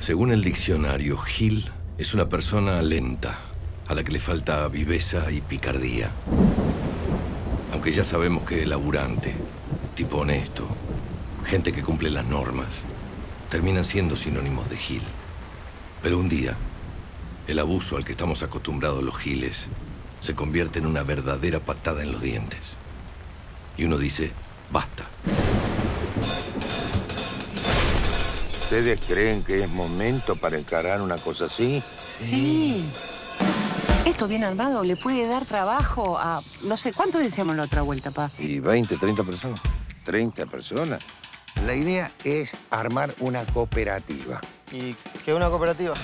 Según el diccionario, Gil es una persona lenta, a la que le falta viveza y picardía. Aunque ya sabemos que laburante, tipo honesto, gente que cumple las normas, terminan siendo sinónimos de Gil. Pero un día, el abuso al que estamos acostumbrados los giles se convierte en una verdadera patada en los dientes. Y uno dice, basta. ¿Ustedes creen que es momento para encarar una cosa así? Sí. Esto bien armado le puede dar trabajo a... No sé, ¿cuánto decíamos la otra vuelta, pa? Y 20, 30 personas. 30 personas. La idea es armar una cooperativa. ¿Y qué es una cooperativa?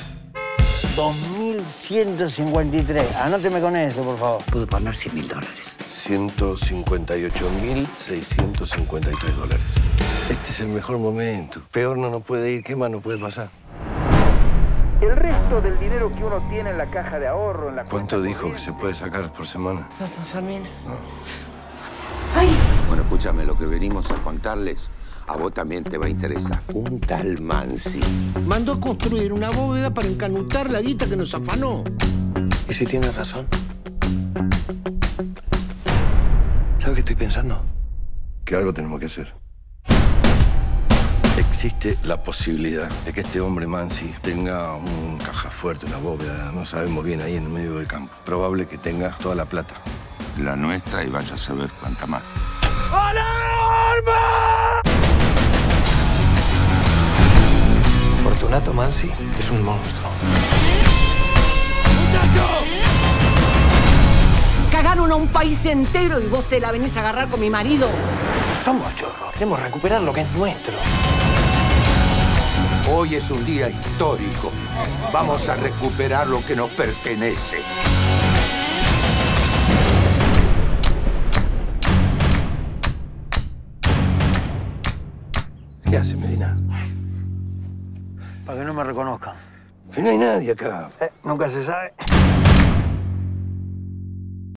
2.153. Anóteme con eso, por favor. Puedo poner $100.000. 158.653 dólares. Este es el mejor momento. Peor no nos puede ir. ¿Qué más nos puede pasar? El resto del dinero que uno tiene en la caja de ahorro, en la ¿Cuánto cuenta dijo que corriente? se puede sacar por semana? ¿No, San Fermín? No. ¡Ay! Bueno, escúchame, lo que venimos a contarles a vos también te va a interesar. Un tal Mansi mandó a construir una bóveda para encanutar la guita que nos afanó. ¿Y si tienes razón? ¿Sabes qué estoy pensando? Que algo tenemos que hacer. Existe la posibilidad de que este hombre Mansi tenga un caja fuerte, una bóveda, no sabemos bien, ahí en el medio del campo. Probable que tenga toda la plata. La nuestra y vaya a saber cuánta más. Fortunato Mansi es un monstruo. Cagaron a un país entero y vos te la venís a agarrar con mi marido. Somos chorros. Queremos recuperar lo que es nuestro. Hoy es un día histórico. Vamos a recuperar lo que nos pertenece. ¿Qué hace, Medina? Para que no me reconozcan. Pero no hay nadie acá. Nunca se sabe.